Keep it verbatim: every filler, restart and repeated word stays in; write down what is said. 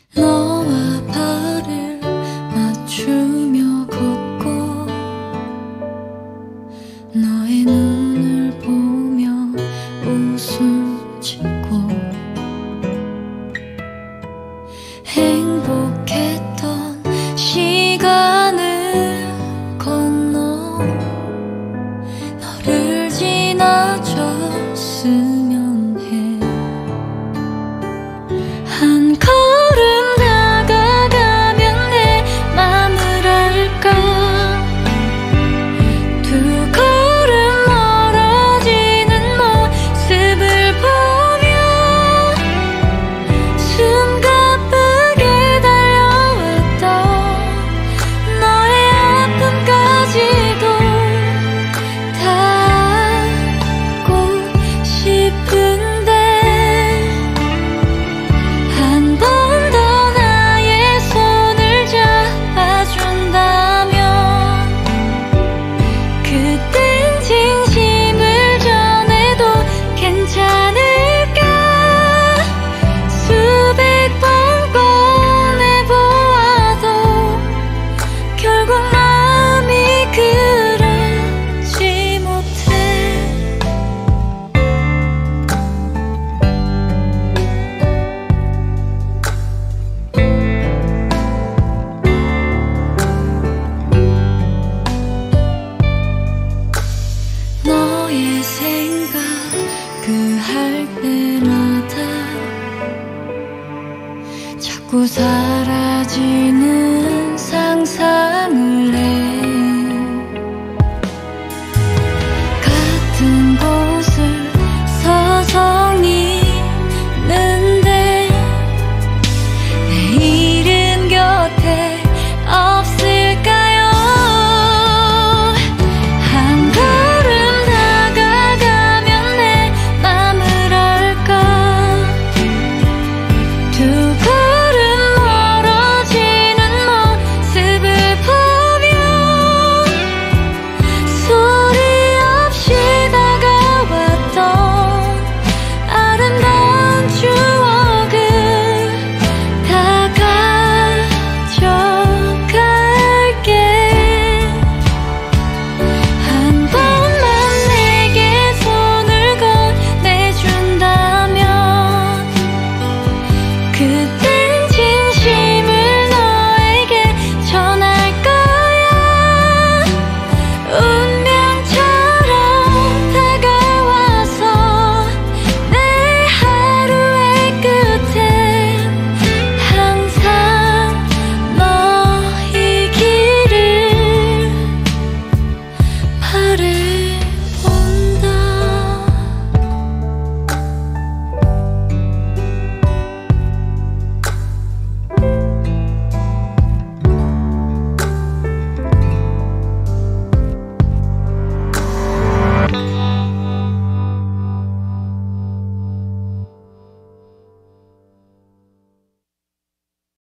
너와 발을 맞추며 걷고 너의 눈을 보며 웃음 짓고 행복했던 시간을 건너 너를 지나쳤으면 해. 한 걸음 다가가면 내 맘을 알까. 두 걸음 멀어지는 모습을 보며 숨가쁘게 달려왔던 너의 아픔까지도 닿고 싶은데 한 번 더 나의 손을 잡아준다면 그땐 진심을 전해도 괜찮을까. 수백 번 꺼내보아도 결국 마음이 그렇지 못해. 너의 생각 그 할 때마다 자꾸 사라지는 상상을 해. 같은 곳을 서성이는데 내일은 곁에 없을까요? 한 걸음 다가가면 내 맘을 알까. 두 걸음 멀어지는 모습을 보며 소리 없이 다가왔던 아름다운 추억을 다 가져갈게. 한 번만 내게 손을 건네준다면 그땐 진심을 너에게 전할 거야. 운명처럼 다가와서 내 하루의 끝엔 항상 너이기를 바래.